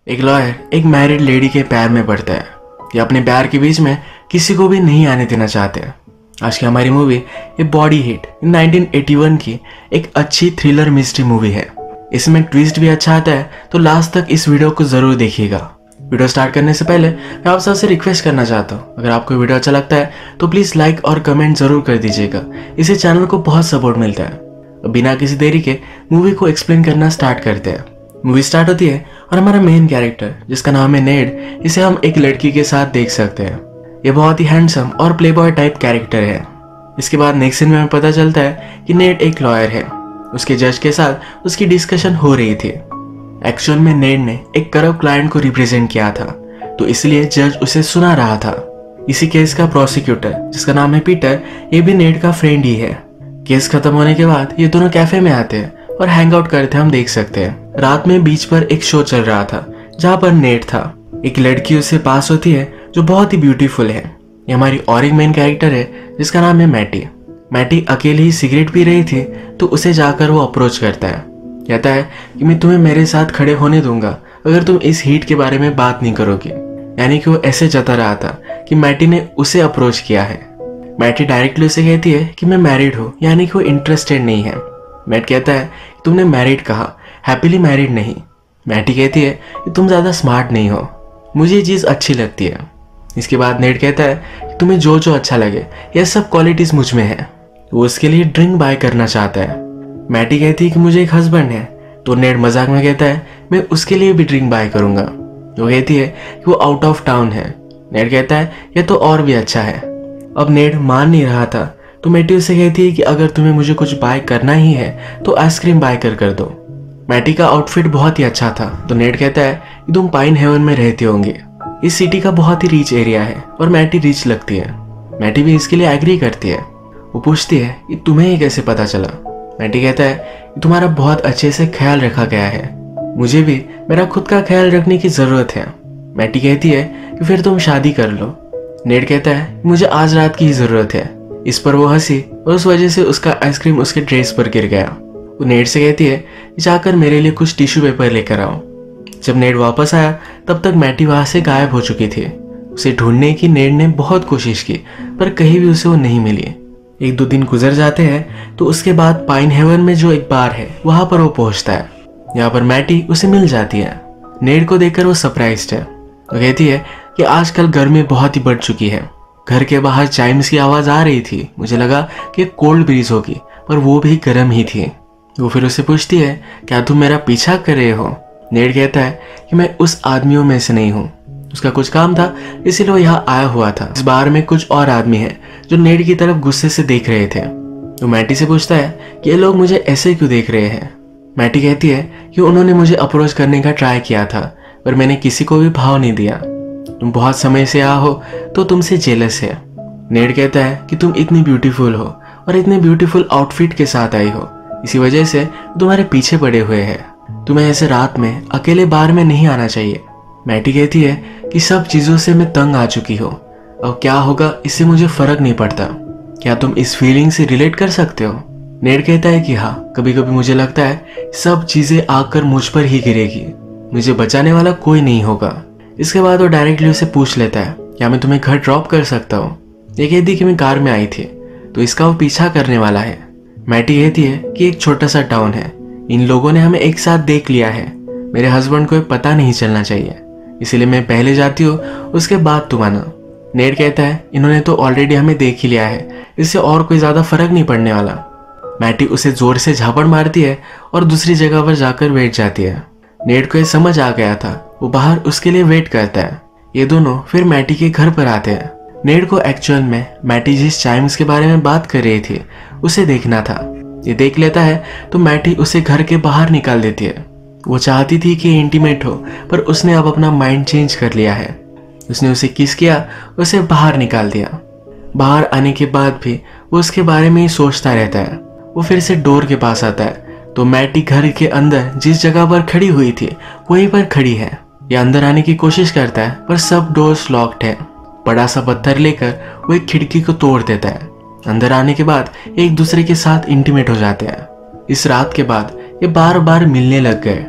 एक लॉयर एक married lady के पैर में पड़ता है। ये अपने प्यार के बीच में किसी को भी नहीं आने देना चाहते हैं। आज की हमारी मूवी ये बॉडी हिट 1981 की एक अच्छी थ्रिलर मिस्ट्री मूवी है। इसमें ट्विस्ट भी अच्छा आता है, तो लास्ट तक इस वीडियो को जरूर देखिएगा। वीडियो स्टार्ट करने से पहले मैं आप सबसे रिक्वेस्ट करना चाहता हूँ, अगर आपको वीडियो अच्छा लगता है तो प्लीज़ लाइक और कमेंट जरूर कर दीजिएगा। इससे चैनल को बहुत सपोर्ट मिलता है। बिना किसी देरी के मूवी को एक्सप्लेन करना स्टार्ट करते हैं। मूवी स्टार्ट होती है और हमारा मेन कैरेक्टर जिसका नाम है नेड, इसे हम एक लड़की के साथ देख सकते हैं। ये बहुत ही हैंडसम और प्लेबॉय टाइप कैरेक्टर है। इसके बाद नेक्स्ट सीन में हमें पता चलता है कि नेड एक लॉयर है। उसके जज के साथ उसकी डिस्कशन हो रही थी। एक्चुअल में नेड ने एक करप्ट क्लाइंट को रिप्रेजेंट किया था, तो इसलिए जज उसे सुना रहा था। इसी केस का प्रोसिक्यूटर जिसका नाम है पीटर, ये भी नेड का फ्रेंड ही है। केस खत्म होने के बाद ये दोनों कैफे में आते हैं और हैंग आउट करते हम देख सकते हैं। रात में बीच पर एक शो चल रहा था जहाँ पर नेड था। एक लड़की उससे पास होती है जो बहुत ही ब्यूटीफुल है। ये हमारी और एक मेन कैरेक्टर है जिसका नाम है मैटी। मैटी अकेली ही सिगरेट पी रही थी, तो उसे जाकर वो अप्रोच करता है। कहता है कि मैं तुम्हें मेरे साथ खड़े होने दूंगा अगर तुम इस हीट के बारे में बात नहीं करोगे। यानी कि वो ऐसे जता रहा था कि मैटी ने उसे अप्रोच किया है। मैटी डायरेक्टली उसे कहती है कि मैं मैरिड हूँ, यानी कि वो इंटरेस्टेड नहीं है। मैट कहता है तुमने मैरिड कहा, हैप्पीली मैरिड नहीं। मैटी कहती है कि तुम ज़्यादा स्मार्ट नहीं हो, मुझे ये चीज़ अच्छी लगती है। इसके बाद नेड कहता है कि तुम्हें जो जो अच्छा लगे यह सब क्वालिटीज़ मुझ में है। वो उसके लिए ड्रिंक बाय करना चाहता है। मैटी कहती है कि मुझे एक हस्बैंड है, तो नेड मजाक में कहता है मैं उसके लिए भी ड्रिंक बाय करूँगा। वो कहती है कि वो आउट ऑफ टाउन है। नेड कहता है यह तो और भी अच्छा है। अब नेड मान नहीं रहा था, तो मैटी उसे कहती है कि अगर तुम्हें मुझे कुछ बाय करना ही है तो आइसक्रीम बाय कर दो। मैटी का आउटफिट बहुत ही अच्छा था, तो नेड कहता है कि तुम पाइन हेवन में रहते होंगे। इस सिटी का बहुत ही रिच एरिया है और मैटी रिच लगती है। मैटी भी इसके लिए एग्री करती है। वो पूछती है कि तुम्हें ये कैसे पता चला। मैटी कहता है कि तुम्हारा बहुत अच्छे से ख्याल रखा गया है, मुझे भी मेरा खुद का ख्याल रखने की जरूरत है। मैटी कहती है कि फिर तुम शादी कर लो। नेड कहता है मुझे आज रात की ही जरूरत है। इस पर वो हंसी और उस वजह से उसका आइसक्रीम उसके ड्रेस पर गिर गया। वो नेड से कहती है जाकर मेरे लिए कुछ टिश्यू पेपर लेकर आओ। जब नेड वापस आया तब तक मैटी वहां से गायब हो चुकी थी। उसे ढूंढने की नेड ने बहुत कोशिश की, पर कहीं भी उसे वो नहीं मिली। एक दो दिन गुजर जाते हैं, तो उसके बाद पाइन हेवन में जो एक बार है वहां पर वो पहुंचता है। यहाँ पर मैटी उसे मिल जाती है। नेड को देखकर वो सरप्राइज्ड है। वो कहती है कि आजकल गर्मी बहुत ही बढ़ चुकी है। घर के बाहर चाइम्स की आवाज आ रही थी, मुझे लगा कि कोल्ड ब्रीज होगी, पर वो भी गर्म ही थी। वो फिर उससे पूछती है क्या तुम मेरा पीछा कर रहे हो। नेड कहता है कि मैं उस आदमियों में से नहीं हूँ, उसका कुछ काम था इसीलिए वो यहाँ आया हुआ था। इस बार में कुछ और आदमी है जो नेड की तरफ गुस्से से देख रहे थे। तो मैटी से पूछता है कि ये लोग मुझे ऐसे क्यों देख रहे हैं। मैटी कहती है कि उन्होंने मुझे अप्रोच करने का ट्राई किया था, पर मैंने किसी को भी भाव नहीं दिया। तुम बहुत समय से आया हो तो तुमसे जेलस है। नेड कहता है कि तुम इतनी ब्यूटीफुल हो और इतने ब्यूटीफुल आउटफिट के साथ आई हो, इसी वजह से तुम्हारे पीछे पड़े हुए हैं। तुम्हें ऐसे रात में अकेले बार में नहीं आना चाहिए। मैटी कहती है कि सब चीज़ों से मैं तंग आ चुकी हो, अब क्या होगा इससे मुझे फर्क नहीं पड़ता। क्या तुम इस फीलिंग से रिलेट कर सकते हो। नेड कहता है कि हाँ, कभी कभी मुझे लगता है सब चीज़ें आकर मुझ पर ही गिरेगी, मुझे बचाने वाला कोई नहीं होगा। इसके बाद वो डायरेक्टली उसे पूछ लेता है क्या मैं तुम्हें घर ड्रॉप कर सकता हूँ। ये कहती कि मैं कार में आई थी, तो इसका वो पीछा करने वाला है। मैटी कहती है कि एक छोटा सा टाउन है, इन लोगों ने हमें एक साथ देख लिया है, मेरे हस्बैंड को पता नहीं चलना चाहिए, इसलिए मैं पहले जाती हूँ, उसके बाद तुम आना। नेड कहता है इन्होंने तो ऑलरेडी हमें देख ही लिया है, इससे और कोई ज़्यादा फर्क नहीं पड़ने वाला। मैटी उसे जोर से झापड़ मारती है और दूसरी जगह पर जाकर बैठ जाती है। नेड को ये समझ आ गया था, वो बाहर उसके लिए वेट करता है। ये दोनों फिर मैटी के घर पर आते हैं। नेड को एक्चुअल में मैटी जिस चाइम्स के बारे में बात कर रही थी उसे देखना था। ये देख लेता है तो मैटी उसे घर के बाहर निकाल देती है। वो चाहती थी कि इंटीमेट हो, पर उसने अब अपना माइंड चेंज कर लिया है। उसने उसे किस किया, उसे बाहर निकाल दिया। बाहर आने के बाद भी वो उसके बारे में ही सोचता रहता है। वो फिर से डोर के पास आता है, तो मैटी घर के अंदर जिस जगह पर खड़ी हुई थी वहीं पर खड़ी है। ये अंदर आने की कोशिश करता है, पर सब डोर्स लॉक्ड है। बड़ा सा पत्थर लेकर वो एक खिड़की को तोड़ देता है। अंदर आने के बाद एक दूसरे के साथ इंटीमेट हो जाते हैं। इस रात के बाद ये बार बार मिलने लग गए।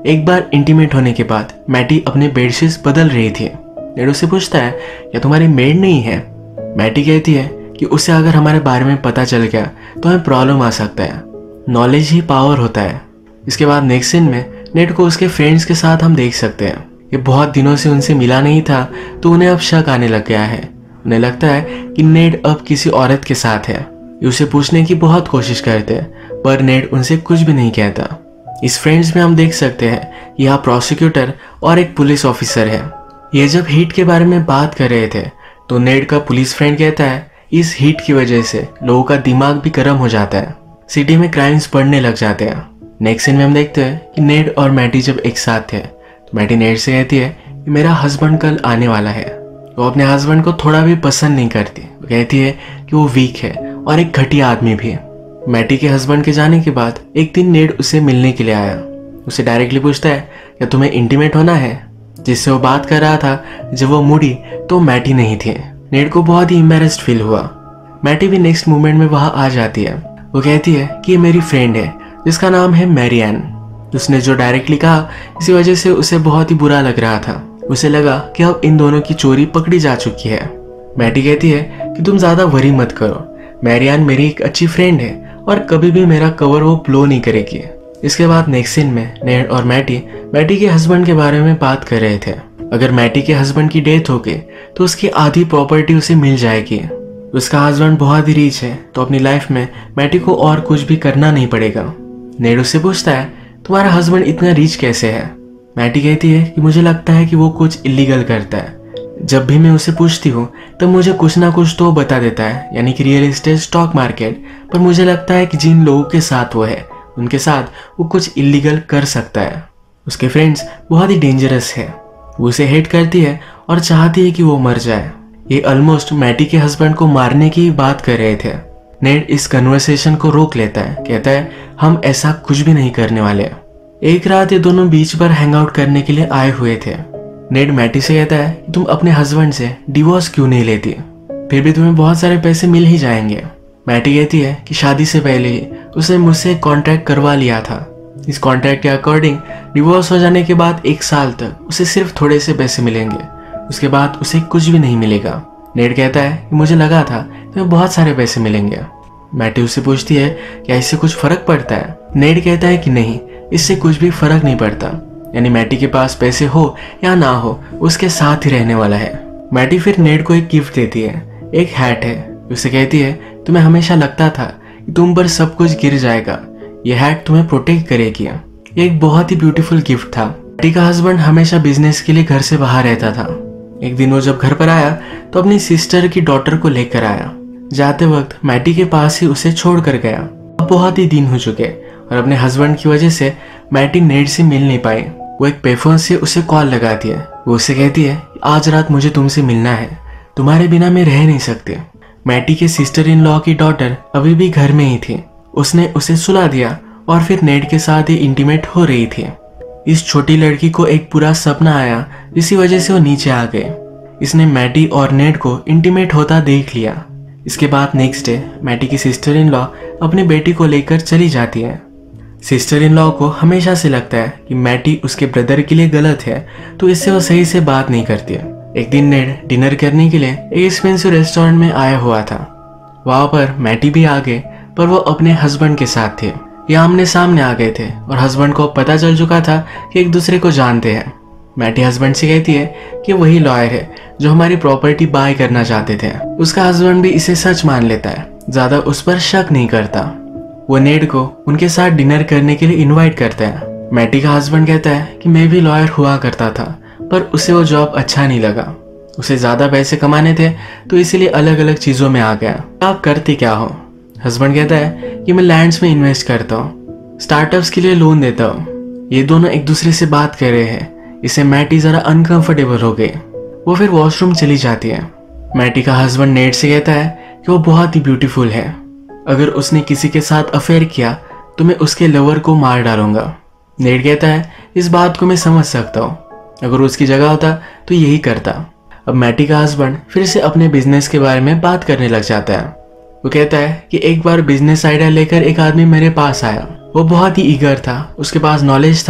एक बार इंटीमेट होने के बाद मैटी अपने बेडशीट्स बदल रही थी। नेड उससे पूछता है क्या तुम्हारी मेड नहीं है? मैटी कहती है कि उसे अगर हमारे बारे में पता चल गया तो हमें प्रॉब्लम आ सकता है। नॉलेज ही पावर होता है। इसके बाद नेक्स्ट सीन में नेड को उसके फ्रेंड्स के साथ हम देख सकते हैं। ये बहुत दिनों से उनसे मिला नहीं था तो उन्हें अब शक आने लग गया है। उन्हें लगता है कि नेड अब किसी औरत के साथ है। ये उसे पूछने की बहुत कोशिश करते हैं पर नेड उनसे कुछ भी नहीं कहता। इस फ्रेंड्स में हम देख सकते हैं यहाँ प्रोसिक्यूटर और एक पुलिस ऑफिसर है। ये जब हीट के बारे में बात कर रहे थे तो नेड का पुलिस फ्रेंड कहता है इस हीट की वजह से लोगों का दिमाग भी गर्म हो जाता है, सिटी में क्राइम्स बढ़ने लग जाते हैं। नेक्स्ट सीन में हम देखते हैं कि नेड और मैटी जब एक साथ थे तो मैटी नेड से कहती है कि मेरा हस्बैंड कल आने वाला है। वो अपने हस्बैंड को थोड़ा भी पसंद नहीं करती। वो कहती है कि वो वीक है और एक घटिया आदमी भी। मैटी के हस्बैंड के जाने के बाद एक दिन नेड उसे मिलने के लिए आया। उसे डायरेक्टली पूछता है क्या तुम्हें इंटीमेट होना है? जिससे वो बात कर रहा था जब वो मुड़ी तो मैटी नहीं थी। नेड को बहुत ही एम्बैरेस्ड फील हुआ। मैटी भी नेक्स्ट मोमेंट में वहां आ जाती है। वो कहती है कि ये मेरी फ्रेंड है जिसका नाम है मैरियन। उसने जो डायरेक्टली कहा इसी वजह से उसे बहुत ही बुरा लग रहा था। उसे लगा कि अब इन दोनों की चोरी पकड़ी जा चुकी है। मैटी कहती है कि तुम ज्यादा वरी मत करो, मैरियन मेरी एक अच्छी फ्रेंड है और कभी भी मेरा कवर वो ब्लो नहीं करेगी। इसके बाद नेक्स्ट सीन में नेड और मैटी के हस्बैंड के बारे में बात कर रहे थे। अगर मैटी के हस्बैंड की डेथ हो गई तो उसकी आधी प्रॉपर्टी उसे मिल जाएगी। उसका हस्बैंड बहुत ही रिच है तो अपनी लाइफ में मैटी को और कुछ भी करना नहीं पड़ेगा। नेड उससे पूछता है तुम्हारा हस्बैंड इतना रिच कैसे है? मैटी कहती है कि मुझे लगता है कि वो कुछ इलीगल करता है। जब भी मैं उसे पूछती हूँ तब मुझे कुछ ना कुछ तो बता देता है, यानी कि रियल एस्टेट, स्टॉक मार्केट। पर मुझे लगता है कि जिन लोगों के साथ वो है उनके साथ वो कुछ इलीगल कर सकता है। उसके फ्रेंड्स बहुत ही डेंजरस है। वो उसे हेट करती है और चाहती है कि वो मर जाए। ये ऑलमोस्ट मैटी के हस्बैंड को मारने की बात कर रहे थे। नेड इस कन्वर्सेशन को रोक लेता है। कहता है हम ऐसा कुछ भी नहीं करने वाले। एक रात ये दोनों बीच पर हैंग आउट करने के लिए आए हुए थे। नेड मैटी से कहता है कि तुम अपने हस्बैंड से डिवोर्स क्यों नहीं लेती, फिर भी तुम्हें बहुत सारे पैसे मिल ही जाएंगे। मैटी कहती है कि शादी से पहले ही उसने मुझसे एक कॉन्ट्रैक्ट करवा लिया था। इस कॉन्ट्रैक्ट के अकॉर्डिंग डिवोर्स हो जाने के बाद 1 साल तक उसे सिर्फ थोड़े से पैसे मिलेंगे, उसके बाद उसे कुछ भी नहीं मिलेगा। नेड कहता है कि मुझे लगा था तुम्हें बहुत सारे पैसे मिलेंगे। मैटी उससे पूछती है क्या इससे कुछ फर्क पड़ता है? नेड कहता है कि नहीं, इससे कुछ भी फर्क नहीं पड़ता, यानी मैटी के पास पैसे हो या ना हो उसके साथ ही रहने वाला है। मैटी फिर नेड को एक गिफ्ट देती है, एक हैट है। उसे कहती है तुम्हें हमेशा लगता था कि तुम पर सब कुछ गिर जाएगा, यह हैट तुम्हें प्रोटेक्ट करेगी। ये एक बहुत ही ब्यूटीफुल गिफ्ट था। मैटी का हस्बैंड हमेशा बिजनेस के लिए घर से बाहर रहता था। एक दिन वो जब घर पर आया तो अपनी सिस्टर की डॉटर को लेकर आया। जाते वक्त मैटी के पास ही उसे छोड़ कर गया। अब बहुत ही दिन हो चुके और अपने हस्बैंड की वजह से मैटी नेड से मिल नहीं पाई। वो एक पेफोन से उसे कॉल लगाती है। वो उसे कहती है आज रात मुझे तुमसे मिलना है, तुम्हारे बिना मैं रह नहीं सकती। मैटी के सिस्टर इन लॉ की डॉटर अभी भी घर में ही थी। उसने उसे सुला दिया और फिर नेड के साथ ही इंटीमेट हो रही थी। इस छोटी लड़की को एक पूरा सपना आया जिसकी वजह से वो नीचे आ गए। इसने मैटी और नेड को इंटीमेट होता देख लिया। इसके बाद नेक्स्ट डे मैटी की सिस्टर इन लॉ अपनी बेटी को लेकर चली जाती है। सिस्टर इन लॉ को हमेशा से लगता है कि मैटी उसके ब्रदर के लिए गलत है तो इससे वो सही से बात नहीं करती है। एक दिन नेड डिनर करने के लिए एक एक्सपेंसिव रेस्टोरेंट में आया हुआ था। वहां पर मैटी भी आ गए पर वो अपने हस्बैंड के साथ थे। ये आमने सामने आ गए थे और हस्बैंड को पता चल चुका था कि एक दूसरे को जानते हैं। मैटी हस्बैंड से कहती है कि वही लॉयर है जो हमारी प्रॉपर्टी बाय करना चाहते थे। उसका हस्बैंड भी इसे सच मान लेता है, ज्यादा उस पर शक नहीं करता। वो नेड को उनके साथ डिनर करने के लिए इनवाइट करता है। मैटी का हस्बैंड कहता है कि मैं भी लॉयर हुआ करता था पर उसे वो जॉब अच्छा नहीं लगा। उसे ज्यादा पैसे कमाने थे तो इसीलिए अलग अलग चीजों में आ गया। आप करते क्या हो? हस्बैंड कहता है कि मैं लैंड्स में इन्वेस्ट करता हूँ, स्टार्टअप्स के लिए लोन देता हूँ। ये दोनों एक दूसरे से बात कर रहे हैं। इससे मैटी जरा अनकंफर्टेबल हो गई। वो फिर वॉशरूम चली जाती है। मैटी का हस्बैंड नेड से कहता है कि वो बहुत ही ब्यूटीफुल है, अगर उसने किसी के साथ अफेयर किया तो मैं उसके लवर को मार डालूंगा। नेड कहता है इस बात को मैं समझ सकता हूँ, अगर उसकी जगह होता तो यही करता। अब मैटी का हस्बैंड फिर से अपने बिजनेस के बारे में बात करने लग जाता है। वो कहता है कि एक बार बिजनेस आइडिया लेकर एक आदमी मेरे पास आया। वो बहुत ही ईगर था, उसके पास नॉलेज था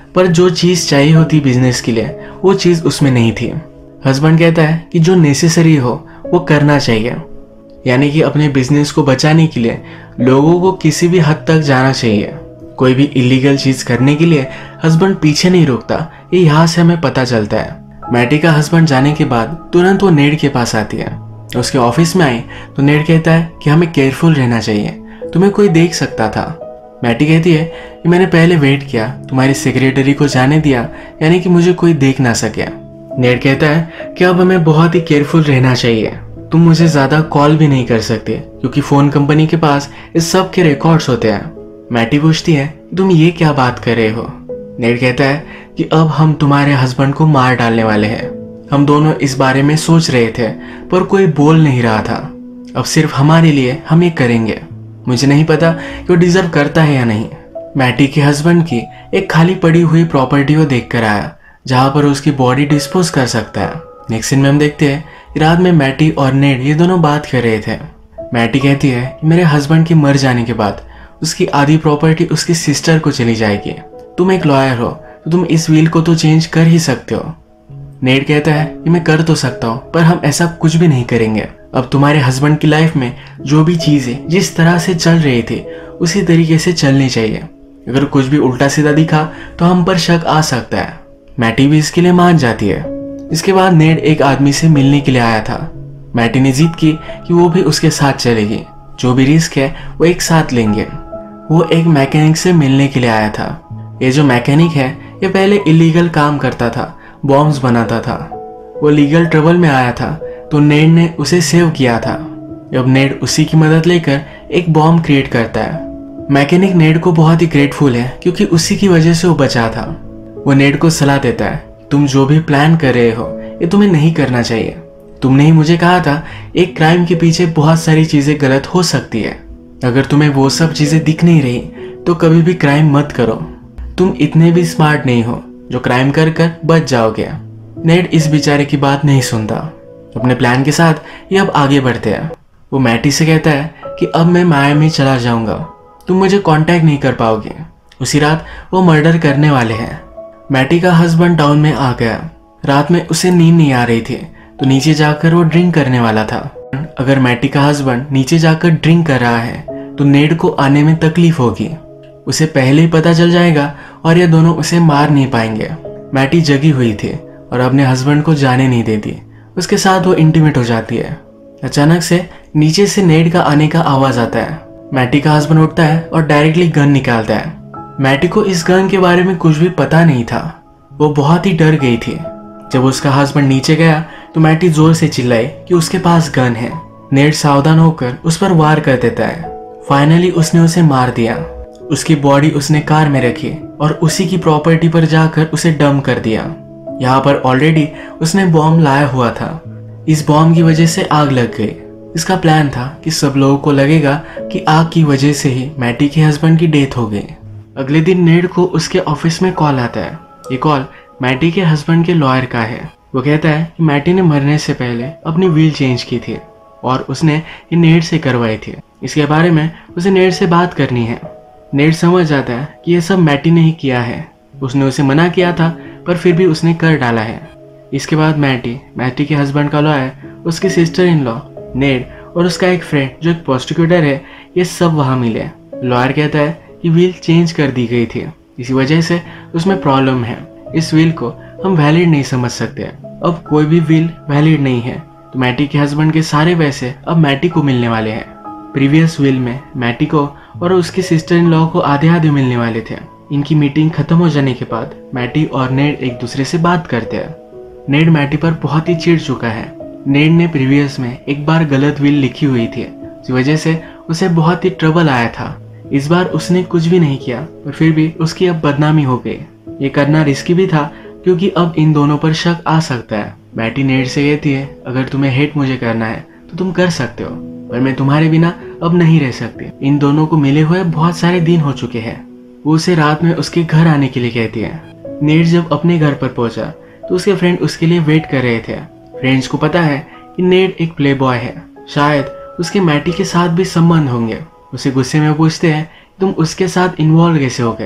पर जो चीज़ चाहिए होती बिजनेस के लिए वो चीज़ उसमें नहीं थी। हस्बैंड कहता है कि जो नेसेसरी हो वो करना चाहिए, यानी कि अपने बिजनेस को बचाने के लिए लोगों को किसी भी हद तक जाना चाहिए। कोई भी इलीगल चीज़ करने के लिए हस्बैंड पीछे नहीं रुकता, ये यहाँ से हमें पता चलता है। मैटी का हस्बैंड जाने के बाद तुरंत वो नेड के पास आती है। उसके ऑफिस में आई तो नेड कहता है कि हमें केयरफुल रहना चाहिए, तुम्हें कोई देख सकता था। मैटी कहती है कि मैंने पहले वेट किया, तुम्हारी सेक्रेटरी को जाने दिया, यानी कि मुझे कोई देख ना सके। नेड कहता है कि अब हमें बहुत ही केयरफुल रहना चाहिए, तुम मुझे ज़्यादा कॉल भी नहीं कर सकते क्योंकि फ़ोन कंपनी के पास इस सब के रिकॉर्ड्स होते हैं। मैटी पूछती है तुम ये क्या बात कर रहे हो। नेड कहता है कि अब हम तुम्हारे हस्बैंड को मार डालने वाले हैं। हम दोनों इस बारे में सोच रहे थे पर कोई बोल नहीं रहा था। अब सिर्फ हमारे लिए हम ये करेंगे। मुझे नहीं पता कि वो डिजर्व करता है या नहीं। मैटी के हस्बैंड की एक खाली पड़ी हुई प्रॉपर्टी को देख कर आया जहाँ पर उसकी बॉडी डिस्पोज कर सकता है। नेक्स्ट सीन में हम देखते हैं रात में मैटी और नेड ये दोनों बात कर रहे थे। मैटी कहती है कि मेरे हस्बैंड के मर जाने के बाद उसकी आधी प्रॉपर्टी उसकी सिस्टर को चली जाएगी। तुम एक लॉयर हो तो तुम इस विल को तो चेंज कर ही सकते हो। नेड कहता है कि मैं कर तो सकता हूँ पर हम ऐसा कुछ भी नहीं करेंगे। अब तुम्हारे हस्बैंड की लाइफ में जो भी चीजें जिस तरह से चल रही थी उसी तरीके से चलनी चाहिए। अगर कुछ भी उल्टा सीधा दिखा तो हम पर शक आ सकता है। मैटी भी इसके लिए मान जाती है। इसके बाद नेड एक आदमी से मिलने के लिए आया था। मैटी ने जिद की कि वो भी उसके साथ चलेगी, जो भी रिस्क है वो एक साथ लेंगे। वो एक मैकेनिक से मिलने के लिए आया था। ये जो मैकेनिक है ये पहले इलीगल काम करता था, बॉम्ब्स बनाता था। वो लीगल ट्रबल में आया था तो नेड ने उसे सेव किया था। अब नेड उसी की मदद लेकर एक बॉम्ब क्रिएट करता है। मैकेनिक नेड को बहुत ही ग्रेटफुल है क्योंकि उसी की वजह से वो बचा था। वो नेड को सलाह देता है तुम जो भी प्लान कर रहे हो ये तुम्हें नहीं करना चाहिए। तुमने ही मुझे कहा था एक क्राइम के पीछे बहुत सारी चीजें गलत हो सकती है। अगर तुम्हें वो सब चीजें दिख नहीं रही तो कभी भी क्राइम मत करो। तुम इतने भी स्मार्ट नहीं हो जो क्राइम कर कर बच जाओगे। नेड इस बेचारे की बात नहीं सुनता। अपने प्लान के साथ ये अब आगे बढ़ते हैं। वो मैटी से कहता है कि अब मैं मायामी चला जाऊंगा, तुम मुझे कांटेक्ट नहीं कर पाओगे। उसी रात वो मर्डर करने वाले हैं। मैटी का हस्बैंड टाउन में आ गया। रात में उसे नींद नहीं आ रही थी तो नीचे जाकर वो ड्रिंक करने वाला था। अगर मैटी का हस्बैंड नीचे जाकर ड्रिंक कर रहा है तो नेड को आने में तकलीफ होगी। उसे पहले ही पता चल जाएगा और ये दोनों उसे मार नहीं पाएंगे। मैटी जगी हुई थी और अपने हस्बैंड को जाने नहीं देती। उसके साथ वो इंटीमेट हो जाती है। अचानक से नीचे से नेड का आने का आवाज आता है। मैटी का हस्बैंड उठता है और डायरेक्टली गन निकालता है। मैटी को इस गन के बारे में कुछ भी पता नहीं था। वो बहुत ही डर गई थी। जब उसका हस्बैंड नीचे गया तो मैटी जोर से चिल्लाई कि उसके पास गन है। नेड सावधान होकर उस पर वार कर देता है। फाइनली उसने उसे मार दिया। उसकी बॉडी उसने कार में रखी और उसी की प्रॉपर्टी पर जाकर उसे डंप कर दिया। यहाँ पर ऑलरेडी उसने बॉम्ब लाया हुआ था। इस बॉम्ब की वजह से आग लग गई। इसका प्लान था कि सब लोगों को लगेगा कि आग की वजह से ही मैटी के हस्बैंड की डेथ हो गई। अगले दिन नेड को उसके ऑफिस में कॉल आता है। ये कॉल मैटी के हस्बैंड के लॉयर का है। वो कहता है कि मैटी ने मरने से पहले अपनी विल चेंज की थी और उसने ये नेड से करवाई थी। इसके बारे में उसे नेड से बात करनी है। नेड समझ जाता है कि ये सब मैटी ने ही किया है। उसने उसे मना किया था पर फिर भी उसने कर डाला है। इसके बाद मैटी के हस्बैंड का लॉयर, उसकी सिस्टर इन लॉ, नेड और उसका एक फ्रेंड जो एक प्रोसिक्यूटर है, ये सब वहाँ मिले। लॉयर कहता है कि विल चेंज कर दी गई थी, इसी वजह से उसमें प्रॉब्लम है। इस विल को हम वैलिड नहीं समझ सकते। अब कोई भी विल वैलिड नहीं है तो मैटी के हस्बैंड के सारे पैसे अब मैटी को मिलने वाले हैं। प्रीवियस विल में मैटी को और उसकी सिस्टर इन लॉ को आधे आधे मिलने वाले थे। इनकी मीटिंग खत्म हो जाने के बाद मैटी और नेड एक दूसरे से बात करते हैं। नेड मैटी पर बहुत ही चिढ़ चुका है। नेड ने प्रीवियस में एक बार गलत विल लिखी हुई थी, इस वजह से उसे बहुत ही ट्रबल आया था। इस बार उसने कुछ भी नहीं किया पर फिर भी उसकी अब बदनामी हो गई। ये करना रिस्की भी था क्योंकि अब इन दोनों पर शक आ सकता है। मैटी नेड से कहती है अगर तुम्हें हेट मुझे करना है तो तुम कर सकते हो पर मैं तुम्हारे बिना अब नहीं रह सकती। इन दोनों को मिले हुए बहुत सारे दिन हो चुके हैं। वो उसे रात में उसके घर आने के लिए कहती है। नेड जब अपने घर पर पहुंचा तो उसके फ्रेंड उसके लिए वेट कर रहे थे। फ्रेंड्स को पता है कि नेड एक प्ले बॉय है, शायद उसके मैटी के साथ भी संबंध होंगे। उसे गुस्से में पूछते हैं तुम उसके साथ इन्वॉल्व कैसे हो गए।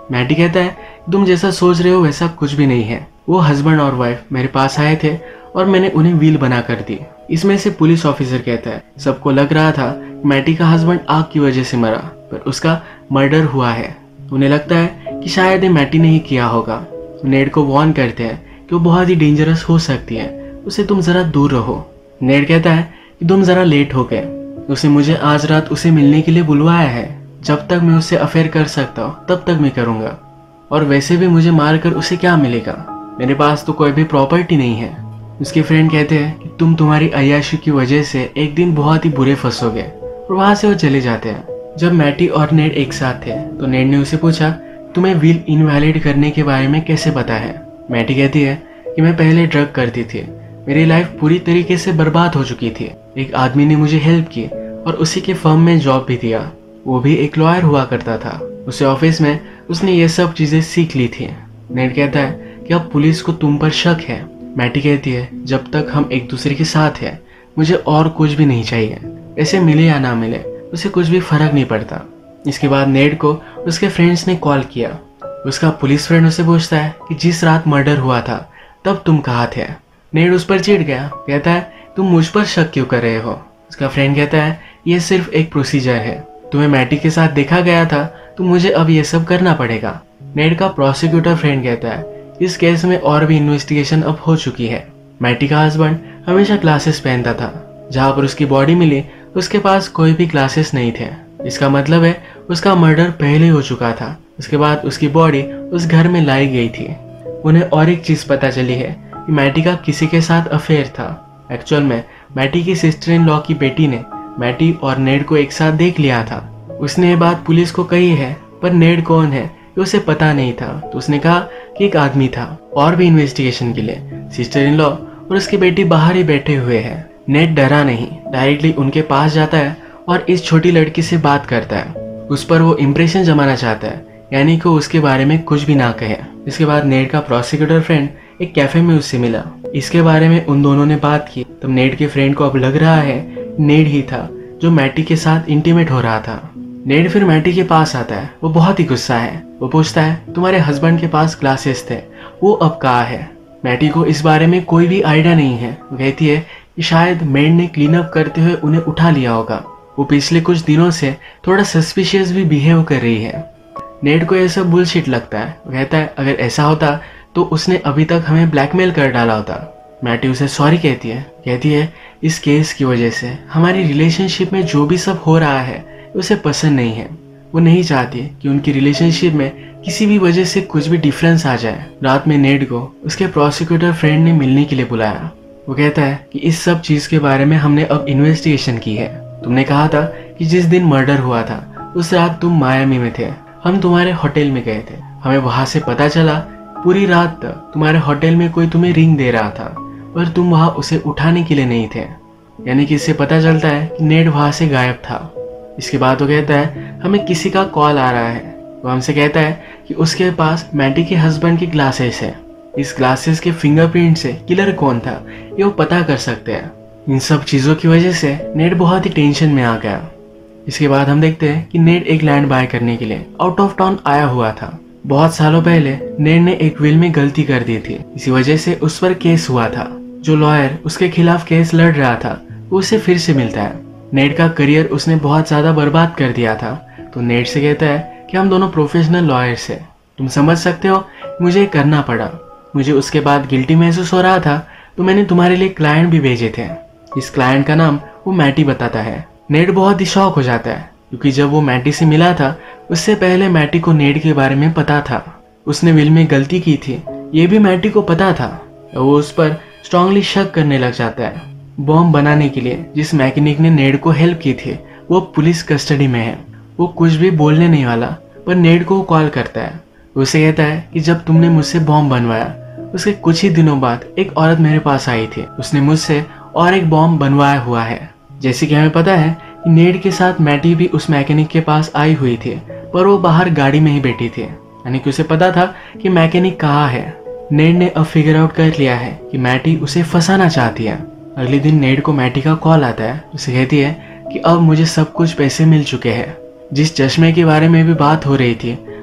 मैटी कहता है तुम जैसा सोच रहे हो वैसा कुछ भी नहीं है। वो हस्बैंड और वाइफ मेरे पास आए थे और मैंने उन्हें व्हील बना कर दी। इसमें से पुलिस ऑफिसर कहता है सबको लग रहा था मैटी का हस्बैंड आग की वजह से मरा, पर उसका मर्डर हुआ है। उन्हें लगता है कि शायद ये मैटी ने ही किया होगा। नेड को वार्न करते हैं कि वो बहुत ही डेंजरस हो सकती है, उसे तुम जरा दूर रहो। नेड कहता है कि तुम जरा लेट हो गए, उसने मुझे आज रात उसे मिलने के लिए बुलवाया है। जब तक मैं उससे अफेयर कर सकता हूँ तब तक मैं करूँगा, और वैसे भी मुझे मारकर उसे क्या मिलेगा, मेरे पास तो कोई भी प्रॉपर्टी नहीं है। उसके फ्रेंड कहते हैं कि तुम तुम्हारी अय्याशी की वजह से एक दिन बहुत ही बुरे फंसोगे, और वहां से वो चले जाते हैं। जब मैटी और नेड एक साथ थे तो नेड ने उसे पूछा तुम्हें व्हील इनवैलिड करने के बारे में कैसे पता है। मैटी कहती है कि मैं पहले ड्रग करती थी, मेरी लाइफ पूरी तरीके से बर्बाद हो चुकी थी। एक आदमी ने मुझे हेल्प की और उसी के फर्म में जॉब भी दिया, वो भी एक लॉयर हुआ करता था। उसे ऑफिस में उसने ये सब चीजें सीख ली थी। नेड कहता है कि अब पुलिस को तुम पर शक है। मैटी कहती है जब तक हम एक दूसरे के साथ हैं मुझे और कुछ भी नहीं चाहिए, ऐसे मिले या ना मिले उसे कुछ भी फर्क नहीं पड़ता। इसके बाद नेड को उसके फ्रेंड्स ने कॉल किया। उसका पुलिस फ्रेंड उसे पूछता है कि जिस रात मर्डर हुआ था तब तुम कहाँ थे। नेड उस पर चिढ़ गया, कहता है तुम मुझ पर शक क्यों कर रहे हो। उसका फ्रेंड कहता है ये सिर्फ एक प्रोसीजर है, तुम्हें मैटी के साथ देखा गया था तो मुझे अब ये सब करना पड़ेगा। नेड का प्रोसिक्यूटर फ्रेंड कहता है इस केस में और भी इन्वेस्टिगेशन अब हो चुकी है। मैटी का हस्बैंड हमेशा ग्लासेस पहनता था, जहाँ पर उसकी बॉडी मिली उसके पास कोई भी ग्लासेस नहीं थे। इसका मतलब है उसका मर्डर पहले हो चुका था। उसके बाद उसकी बॉडी उस घर में लाई गई थी। उन्हें और एक चीज पता चली है कि मैटी का किसी के साथ अफेयर था। एक्चुअल में मैटी की सिस्टर इन लॉ की बेटी ने मैटी और नेड को एक साथ देख लिया था। उसने ये बात पुलिस को कही है, पर नेड कौन है ये उसे पता नहीं था। तो उसने कहा कि एक आदमी था। और भी इन्वेस्टिगेशन के लिए सिस्टर इन लॉ और उसकी बेटी बाहर ही बैठे हुए हैं। नेड डरा नहीं, डायरेक्टली उनके पास जाता है और इस छोटी लड़की से बात करता है। उस पर वो इम्प्रेशन जमाना चाहता है, यानी कि उसके बारे में कुछ भी ना कहे। इसके बाद नेड का प्रोसिक्यूटर फ्रेंड एक कैफे में उससे मिला। इसके बारे में उन दोनों ने बात की। तब नेड के फ्रेंड को अब लग रहा है नेड ही था जो मैटी के साथ इंटीमेट हो रहा था। नेड फिर मैटी के पास आता है, वो बहुत ही गुस्सा है। वो पूछता है तुम्हारे हस्बैंड के पास ग्लासेस थे, वो अब कहाँ है। मैटी को इस बारे में कोई भी आइडिया नहीं है। वो कहती है कि शायद मेड ने क्लीन अप करते हुए उन्हें उठा लिया होगा। वो पिछले कुछ दिनों से थोड़ा सस्पिशियस भी बिहेव कर रही है। नेड को यह सब बुलशिट लगता है। वो कहता है अगर ऐसा होता तो उसने अभी तक हमें ब्लैकमेल कर डाला होता। मैटी उसे सॉरी कहती है इस केस की वजह से हमारी रिलेशनशिप में जो भी सब हो रहा है उसे पसंद नहीं है। वो नहीं चाहती कि उनकी रिलेशनशिप में किसी भी वजह से कुछ भी डिफरेंस आ जाए। रात में नेड को उसके प्रोसिक्यूटर फ्रेंड ने मिलने के लिए बुलाया। वो कहता है कि इस सब चीज के बारे में हमने अब इन्वेस्टिगेशन की है। तुमने कहा था कि जिस दिन मर्डर हुआ था उस रात तुम मायामी में थे, हम तुम्हारे होटल में गए थे। हमें वहां से पता चला पूरी रात तक तुम्हारे होटल में कोई तुम्हें रिंग दे रहा था, पर तुम वहां उसे उठाने के लिए नहीं थे। यानी कि इससे पता चलता है कि नेड वहां से गायब था। इसके बाद वो कहता है हमें किसी का कॉल आ रहा है। वो हमसे कहता है कि उसके पास मैटी के हस्बैंड की ग्लासेस है। इस ग्लासेस के फिंगरप्रिंट से किलर कौन था ये वो पता कर सकते हैं। इन सब चीजों की वजह से नेड बहुत ही टेंशन में आ गया। इसके बाद हम देखते हैं कि नेड एक लैंड बाय करने के लिए आउट ऑफ टाउन आया हुआ था। बहुत सालों पहले नेड ने एक विल में गलती कर दी थी, इसी वजह से उस पर केस हुआ था। जो लॉयर उसके खिलाफ केस लड़ रहा था वो उसे फिर से मिलता है। नेड का करियर उसने बहुत ज्यादा बर्बाद कर दिया था, तो नेड से कहता है कि हम दोनों प्रोफेशनल लॉयर्स हैं, तुम समझ सकते हो मुझे करना पड़ा। मुझे उसके बाद गिल्टी महसूस हो रहा था, तो मैंने तुम्हारे लिए क्लाइंट भी भेजे थे। इस क्लाइंट का नाम वो मैटी बताता है। नेड बहुत ही शॉक हो जाता है, क्योंकि जब वो मैटी से मिला था उससे पहले मैटी को नेड के बारे में पता था। उसने विल में गलती की थी, ये भी मैटी को पता था। वो उस पर स्ट्रांगली शक करने लग जाता है। बॉम्ब बनाने के लिए जिस मैकेनिक ने नेड को हेल्प की थी वो पुलिस कस्टडी में है। वो कुछ भी बोलने नहीं वाला, पर नेड को कॉल करता है। उसे कहता है कि जब तुमने मुझसे बॉम्ब बनवाया उसके कुछ ही दिनों बाद एक औरत मेरे पास आई थी, उसने मुझसे और एक बॉम्ब बनवाया हुआ है। जैसे कि हमें पता है कि नेड के साथ मैटी भी उस मैकेनिक के पास आई हुई थी, पर वो बाहर गाड़ी में ही बैठी थी, यानी कि उसे पता था कि मैकेनिक कहाँ है। नेड ने अब फिगर आउट कर लिया है कि मैटी उसे फंसाना चाहती है। अगले दिन नेड को मैटी का कॉल आता है। उसे कहती है कि अब मुझे सब कुछ पैसे मिल चुके हैं। जिस चश्मे के बारे में भी बात हो रही थी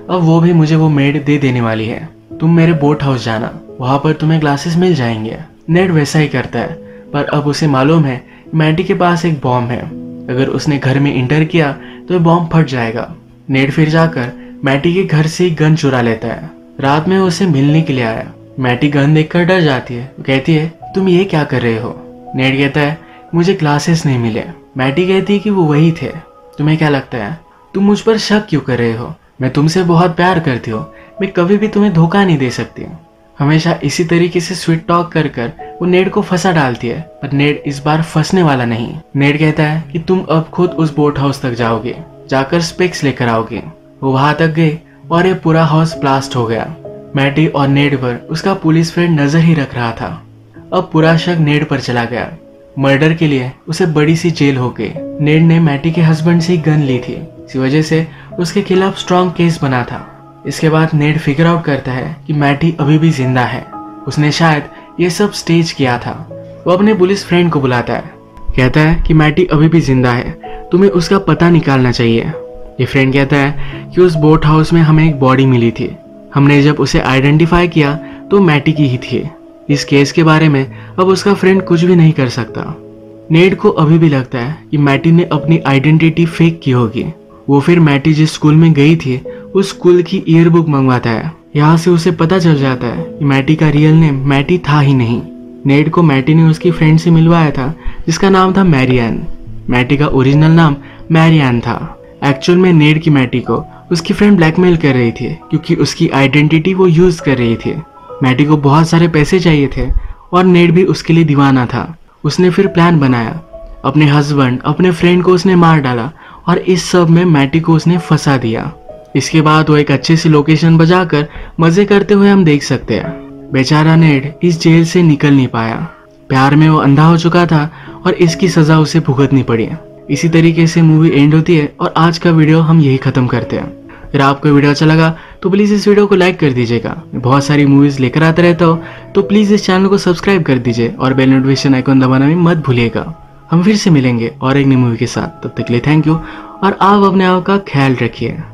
अब वो भी मुझे वो मेड दे देने वाली है। तुम मेरे बोट हाउस जाना, वहां पर तुम्हें ग्लासेस मिल जाएंगे। नेड वैसा ही करता है, पर अब उसे मालूम है मैटी के पास एक बॉम्ब है। अगर उसने घर में इंटर किया तो बॉम्ब फट जाएगा। नेड फिर जाकर मैटी के घर से गन चुरा लेता है। रात में उसे मिलने के लिए आया। मैटी गन देखकर डर जाती है। कहती है, तुम ये क्या कर रहे हो? नेड कहता है, मुझे ग्लासेस नहीं मिले। मैटी कहती है कि वो वही थे। तुम्हें क्या लगता है, तुम मुझ पर शक क्यों कर रहे हो? मैं तुमसे बहुत प्यार करती हूँ, मैं कभी भी तुम्हें धोखा नहीं दे सकती। हमेशा इसी तरीके से स्वीट टॉक कर कर वो नेड को फंसा डालती है, पर नेड इस बार फंसने वाला नहीं। नेड कहता है कि तुम अब खुद उस बोट हाउस तक जाओगे, जाकर स्पेक्स लेकर आओगे। वो वहां तक गए और ये पूरा हाउस ब्लास्ट हो गया। मैटी और नेड पर उसका पुलिस फ्रेंड नजर ही रख रहा था। अब पूरा शक नेड पर चला गया। मर्डर के लिए उसे बड़ी सी जेल हो गई। नेड ने मैटी के हस्बैंड से गन ली थी, इसी वजह से उसके खिलाफ स्ट्रॉन्ग केस बना था। इसके बाद नेड फिगर आउट करता है कि मैटी अभी भी जिंदा है। उसने शायद ये सब स्टेज किया था। वो अपने पुलिस फ्रेंड को बुलाता है, कहता है कि मैटी अभी भी जिंदा है, तुम्हें उसका पता निकालना चाहिए। ये फ्रेंड कहता है कि उस बोट हाउस में हमें एक बॉडी मिली थी, हमने जब उसे आइडेंटिफाई किया तो मैटी की ही थी। इस केस के बारे में अब उसका फ्रेंड कुछ भी नहीं कर सकता। नेड को अभी भी लगता है कि मैटी ने अपनी आइडेंटिटी फेक की होगी। वो फिर मैटी जिस स्कूल में गई थी उस स्कूल की ईयरबुक मंगवाता है। यहाँ से उसे पता चल जाता है कि मैटी का रियल नेम मैटी था ही नहीं। नेड को मैटी ने उसकी फ्रेंड से मिलवाया था जिसका नाम था मैरियन। मैटी का ओरिजिनल नाम मैरियन था। एक्चुअल में नेड की मैटी को उसकी फ्रेंड ब्लैकमेल कर रही थी क्योंकि उसकी आइडेंटिटी वो यूज कर रही थी। मैटी को बहुत सारे पैसे चाहिए थे और नेड भी उसके लिए दीवाना था। उसने फिर प्लान बनाया, अपने हस्बैंड अपने फ्रेंड को उसने मार डाला और इस सब में मैटी को उसने फंसा दिया। इसके बाद वो एक अच्छी सी लोकेशन बजाकर मजे करते हुए हम देख सकते हैं। बेचारा नेड इस जेल से निकल नहीं पाया। प्यार में वो अंधा हो चुका था और इसकी सजा उसे भुगतनी पड़ी। इसी तरीके से मूवी एंड होती है और आज का वीडियो हम यही खत्म करते हैं। अगर आपको वीडियो अच्छा लगा तो प्लीज इस वीडियो को लाइक कर दीजिएगा। मैं बहुत सारी मूवीज लेकर आता रहता हूँ, तो प्लीज इस चैनल को सब्सक्राइब कर दीजिए और बेल नोटिफिकेशन आइकन दबाना भी मत भूलिएगा। हम फिर से मिलेंगे और एक नई मूवी के साथ। तब तक के लिए थैंक यू और आप अपने आप का ख्याल रखिए।